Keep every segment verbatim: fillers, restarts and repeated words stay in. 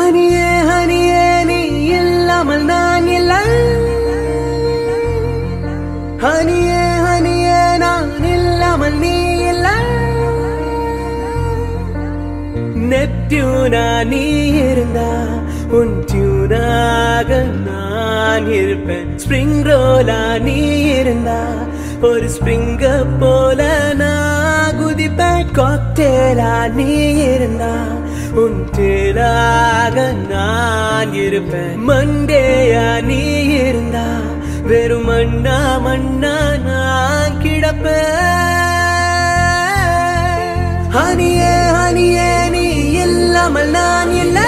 ஹனியே ஹனியே நீ இல்லாமல் நான் இல்லை ஹனியே ஹனியே நான் இல்லாமல் நீ இல்லை நெப்டியூனா நீ இருந்தா உன் டியூனாக நான் இருப்பேன் ஸ்ப்ரிங் ரோலா நீ இருந்தா ஒரு ஸ்ப்ரிங்க போல நான் குதிப்பேன் காக்டேலா நீ இருந்தா உன் தேலாக நான் இருப்பேன் மண்டேயா நீ இருந்தா வெறும் மண்ணா மண்ணா நான் கிடப்பேன் ஹனியே ஹனியே நீ இல்லாமல் நான் இல்லை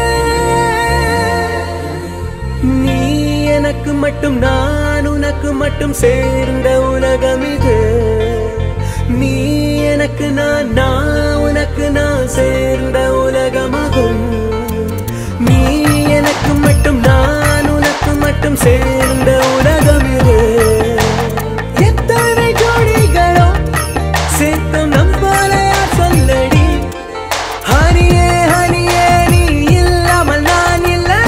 நீ எனக்கு மட்டும் நான் உனக்கு மட்டும் சேர்ந்த உலகம் இது நீ எனக்கு நான் நான் உனக்கு நான் சேர்ந்த உலகமாகும் நீ எனக்கு மட்டும் நான் உனக்கு மட்டும் சேர்ந்த உலகம் இது எத்தனை ஜோடிகளோ சேர்த்தும் நம் போல சொல்லடி ஹனியே ஹனியே நீ இல்லாமல் நான் இல்லை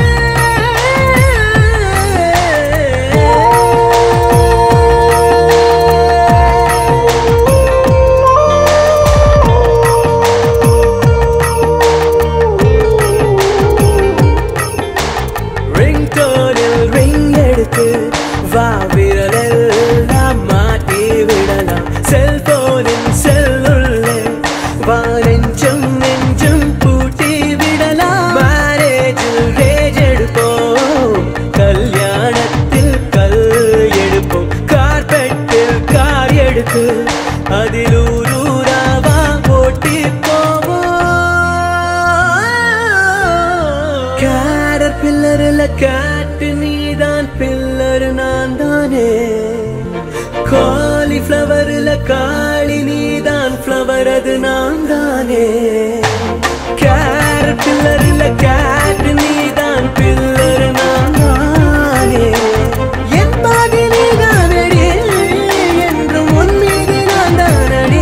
வா விரலெல்லாம் மாட்டி விடலாம் செல்போனின் செல்லுள்ளே வா நெஞ்சம் நெஞ்சம் பூட்டி விடலாம் மேரேஜில் ரேஜ் எடுப்போம் கல்யாணத்தில் கல் எடுப்போம் கார்பெட்டில் கார் எடுத்து அதில் ஊரூராவா ஓட்டி போவோம் கேரர் பில்லரில் காட்டு நீதான் பில்லர் நான் தானே காலிஃப்ளவரில் காளி நீதான் ஃப்ளவர் அது நான் தானே கேரட் பில்லரில் கேட்டு நீதான் பில்லர் நான் தானே என் பாதி நீதான் அடி என்றும் உன் மீது நான் தான் அடி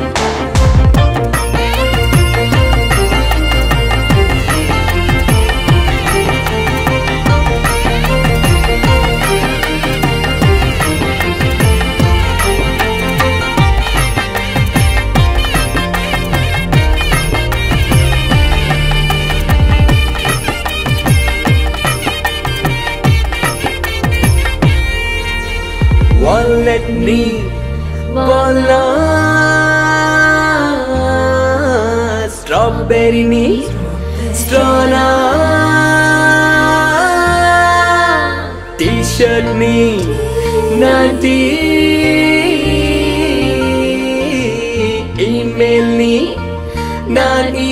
wallet நீ bola strawberry நீ strona t-shirt நீ nanti email நீ நான்